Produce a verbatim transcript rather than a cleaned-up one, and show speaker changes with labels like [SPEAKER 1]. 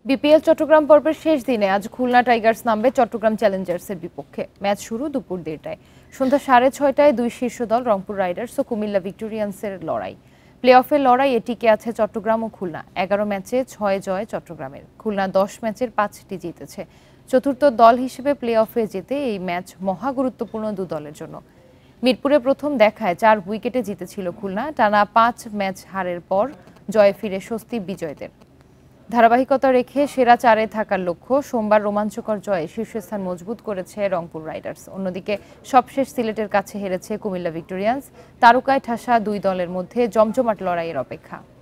[SPEAKER 1] BPL Chittagong পর্বের শেষ দিনে আজ খুলনা টাইগার্স নামবে চট্টগ্রাম চ্যালেঞ্জার্সের বিপক্ষে। ম্যাচ শুরু দুপুর দেড়টায়। সন্ধ্যা সাড়ে ছয়টায় দুই শীর্ষ দল রংপুর রাইডার্স ও কুমিল্লা ভিক্টোরিয়ান্সের লড়াই। প্লে অফের লড়াইয়ে টিকে আছে চট্টগ্রাম ও খুলনা। এগারো ম্যাচে ছয় জয় চট্টগ্রামের। খুলনা দশ ম্যাচের পাঁচটি জিতেছে। চতুর্থ দল হিসেবে প্লে অফে যেতে এই ম্যাচ মহা গুরুত্বপূর্ণ দু দলের জন্য। মিরপুরে প্রথম দেখায় চার উইকেটে জিতেছিল খুলনা। টানা পাঁচ ম্যাচ হারের পর জয়ে ফিরে স্বস্তি বিজয়ীদের। ধারাবাহিকতা রেখে সেরা চারে থাকার লক্ষ্য। সোমবার রোমাঞ্চকর জয়ে শীর্ষস্থান মজবুত করেছে রংপুর রাইডার্স। অন্যদিকে সবশেষ সিলেটের কাছে হেরেছে কুমিল্লা ভিক্টোরিয়ান্স। তারকায় ঠাসা দুই দলের মধ্যে জমজমাট লড়াইয়ের অপেক্ষা।